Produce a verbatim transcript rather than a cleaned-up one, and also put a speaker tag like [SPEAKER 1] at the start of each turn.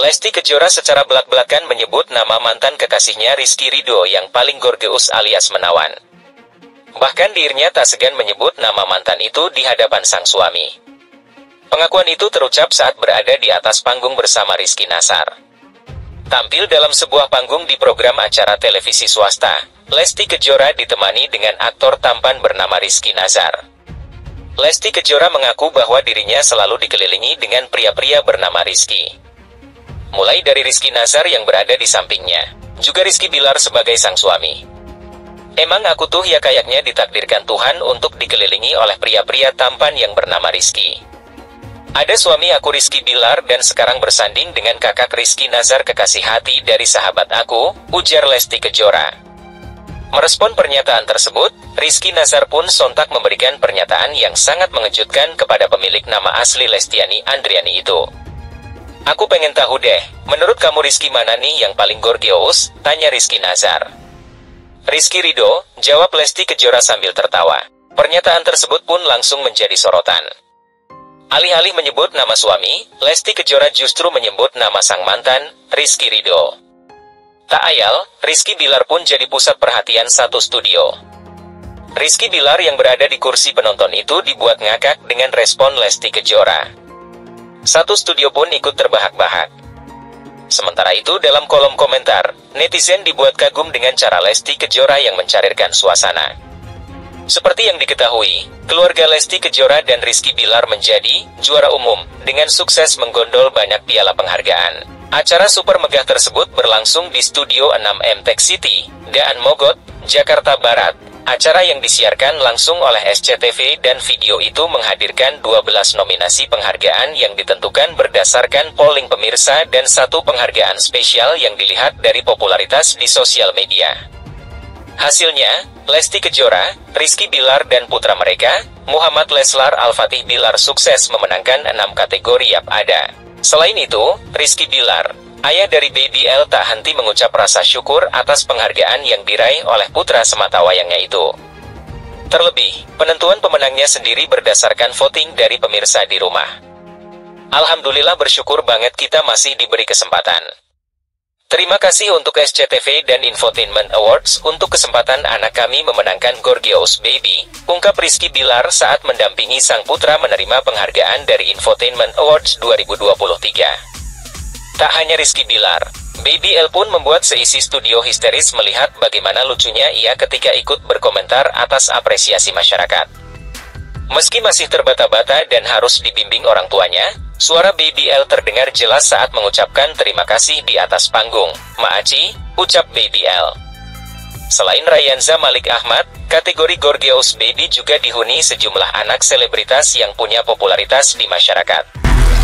[SPEAKER 1] Lesti Kejora secara belak-belakan menyebut nama mantan kekasihnya Rizky Ridho yang paling gorgeous alias menawan. Bahkan dirinya tak segan menyebut nama mantan itu di hadapan sang suami. Pengakuan itu terucap saat berada di atas panggung bersama Rizky Nazar. Tampil dalam sebuah panggung di program acara televisi swasta, Lesti Kejora ditemani dengan aktor tampan bernama Rizky Nazar. Lesti Kejora mengaku bahwa dirinya selalu dikelilingi dengan pria-pria bernama Rizky. Mulai dari Rizky Nazar yang berada di sampingnya, juga Rizky Bilar sebagai sang suami. Emang aku tuh ya kayaknya ditakdirkan Tuhan untuk dikelilingi oleh pria-pria tampan yang bernama Rizky. Ada suami aku Rizky Bilar dan sekarang bersanding dengan kakak Rizky Nazar kekasih hati dari sahabat aku, ujar Lesti Kejora. Merespon pernyataan tersebut, Rizky Nazar pun sontak memberikan pernyataan yang sangat mengejutkan kepada pemilik nama asli Lestiani Andriani itu. Aku pengen tahu deh, menurut kamu Rizky mana nih yang paling gorgeous? Tanya Rizky Nazar. Rizky Ridho, jawab Lesti Kejora sambil tertawa. Pernyataan tersebut pun langsung menjadi sorotan. Alih-alih menyebut nama suami, Lesti Kejora justru menyebut nama sang mantan, Rizky Ridho. Tak ayal, Rizky Bilar pun jadi pusat perhatian satu studio. Rizky Bilar yang berada di kursi penonton itu dibuat ngakak dengan respon Lesti Kejora. Satu studio pun ikut terbahak-bahak. Sementara itu dalam kolom komentar, netizen dibuat kagum dengan cara Lesti Kejora yang mencairkan suasana. Seperti yang diketahui, keluarga Lesti Kejora dan Rizky Bilar menjadi juara umum dengan sukses menggondol banyak piala penghargaan. Acara super megah tersebut berlangsung di Studio enam M Tech City, Daan Mogot, Jakarta Barat. Acara yang disiarkan langsung oleh S C T V dan video itu menghadirkan dua belas nominasi penghargaan yang ditentukan berdasarkan polling pemirsa dan satu penghargaan spesial yang dilihat dari popularitas di sosial media. Hasilnya, Lesti Kejora, Rizky Bilar dan putra mereka, Muhammad Leslar Al-Fatih Bilar sukses memenangkan enam kategori yang ada. Selain itu, Rizky Bilar, ayah dari Baby L tak henti mengucap rasa syukur atas penghargaan yang diraih oleh putra sematawayangnya itu. Terlebih, penentuan pemenangnya sendiri berdasarkan voting dari pemirsa di rumah. Alhamdulillah bersyukur banget kita masih diberi kesempatan. Terima kasih untuk S C T V dan Infotainment Awards untuk kesempatan anak kami memenangkan Gorgeous Baby, ungkap Rizky Bilar saat mendampingi sang putra menerima penghargaan dari Infotainment Awards dua ribu dua puluh tiga. Tak hanya Rizky Bilar, Baby L pun membuat seisi studio histeris melihat bagaimana lucunya ia ketika ikut berkomentar atas apresiasi masyarakat. Meski masih terbata-bata dan harus dibimbing orang tuanya, suara Baby L terdengar jelas saat mengucapkan terima kasih di atas panggung. Maaci, ucap Baby L. Selain Rayanza Malik Ahmad, kategori Gorgeous Baby juga dihuni sejumlah anak selebritas yang punya popularitas di masyarakat.